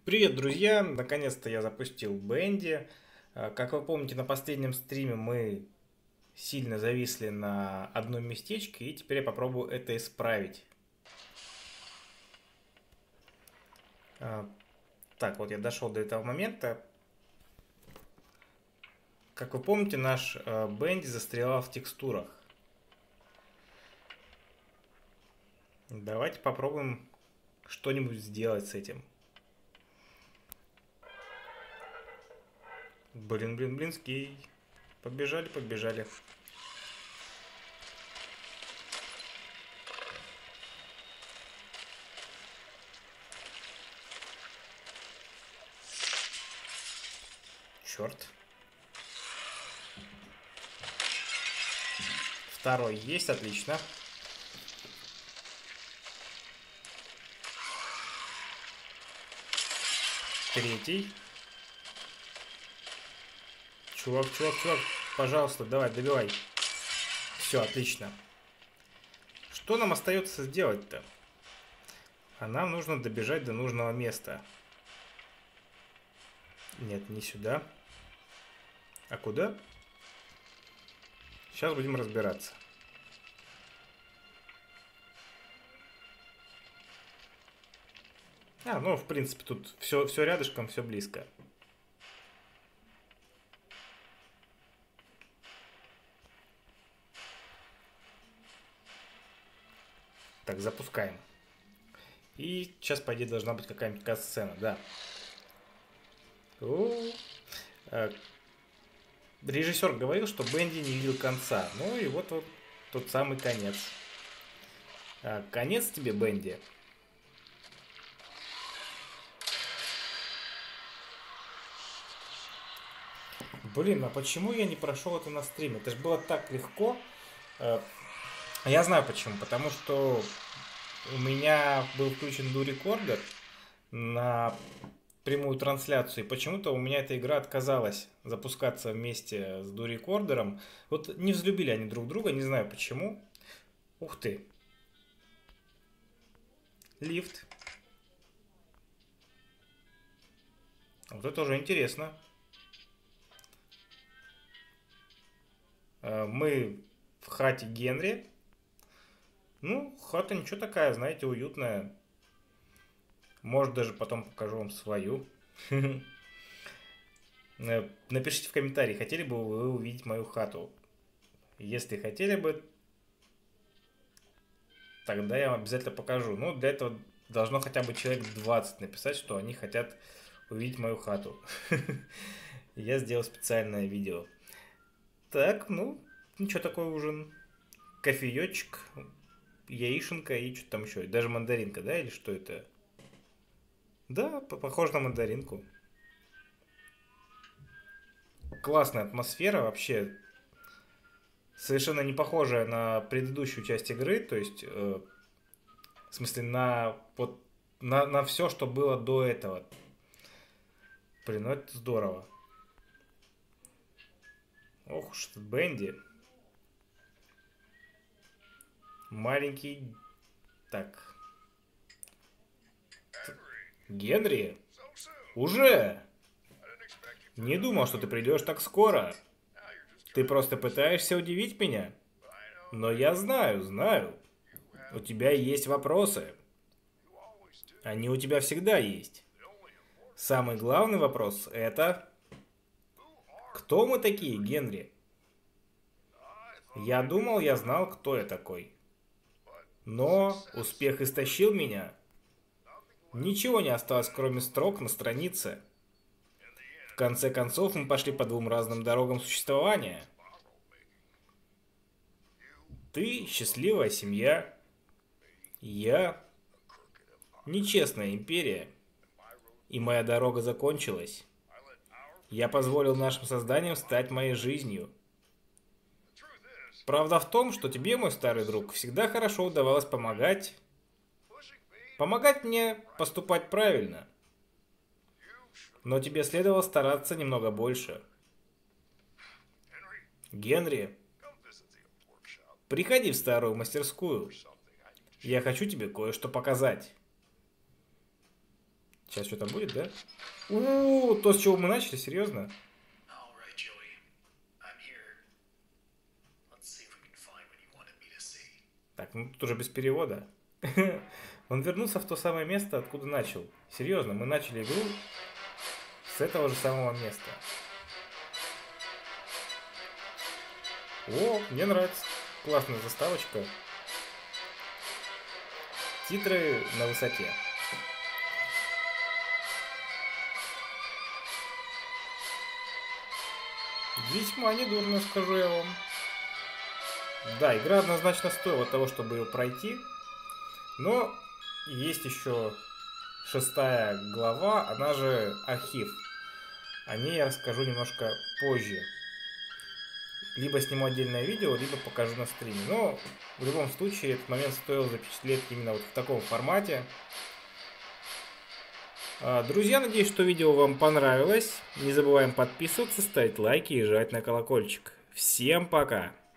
Привет, друзья! Наконец-то я запустил Бенди. Как вы помните, на последнем стриме мы сильно зависли на одном местечке, и теперь я попробую это исправить. Так, вот я дошел до этого момента. Как вы помните, наш Бенди застрял в текстурах. Давайте попробуем что-нибудь сделать с этим. Блинский. Побежали, побежали. Черт. Второй есть, отлично. Третий. Чувак, пожалуйста, давай, добивай. Все, отлично. Что нам остается сделать-то? А нам нужно добежать до нужного места. Нет, не сюда. А куда? Сейчас будем разбираться. Ну, в принципе, тут все рядышком, все близко. Так, запускаем. И сейчас, по идее, должна быть какая-нибудь кат-сцена, да. Режиссер говорил, что Бенди не видел конца. Ну и вот тот самый конец. Конец тебе, Бенди. Блин, а почему я не прошел это на стриме? Это же было так легко. Я знаю почему. Потому что у меня был включен дурекордер на прямую трансляцию. И почему-то у меня эта игра отказалась запускаться вместе с дурекордером. Вот не взлюбили они друг друга, не знаю почему. Ух ты. Лифт. Вот это уже интересно. Мы в хате Генри. Ну, хата ничего такая, знаете, уютная. Может, даже потом покажу вам свою. Напишите в комментарии, хотели бы вы увидеть мою хату. Если хотели бы, тогда я вам обязательно покажу. Ну, для этого должно хотя бы человек 20 написать, что они хотят увидеть мою хату. Я сделал специальное видео. Так, ну, ничего, такой ужин. Кофеечек, яишенка и что там еще. Даже мандаринка, да, или что это? Да, похоже на мандаринку. Классная атмосфера вообще. Совершенно не похожая на предыдущую часть игры. То есть, в смысле, на все, что было до этого. Блин, ну это здорово. Ох уж этот Бенди. Маленький. Так. Генри? Уже? Не думал, что ты придешь так скоро. Ты просто пытаешься удивить меня. Но я знаю. У тебя есть вопросы. Они у тебя всегда есть. Самый главный вопрос это... Кто мы такие, Генри? Я думал, я знал, кто я такой. Но успех истощил меня. Ничего не осталось, кроме строк на странице. В конце концов, мы пошли по двум разным дорогам существования. Ты счастливая семья. Я нечестная империя. И моя дорога закончилась. Я позволил нашим созданиям стать моей жизнью. Правда в том, что тебе, мой старый друг, всегда хорошо удавалось помогать. Помогать мне поступать правильно. Но тебе следовало стараться немного больше. Генри, приходи в старую мастерскую. Я хочу тебе кое-что показать. Сейчас что-то будет, да? У, то, с чего мы начали, серьезно? Так, ну тут уже без перевода. Он вернулся в то самое место, откуда начал. Серьезно, мы начали игру с этого же самого места. О, мне нравится. Классная заставочка. Титры на высоте. Весьма недурно, скажу я вам. Да, игра однозначно стоила того, чтобы ее пройти. Но есть еще 6-я глава, она же архив. О ней я расскажу немножко позже. Либо сниму отдельное видео, либо покажу на стриме. Но в любом случае этот момент стоило запечатлеть именно вот в таком формате. Друзья, надеюсь, что видео вам понравилось. Не забываем подписываться, ставить лайки и жать на колокольчик. Всем пока!